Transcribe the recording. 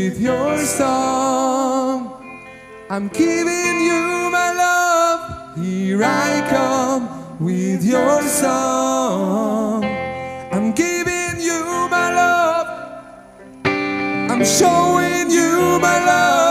with your song. I'm giving you my love. Here I come with your song. I'm giving you my love. I'm showing you my love.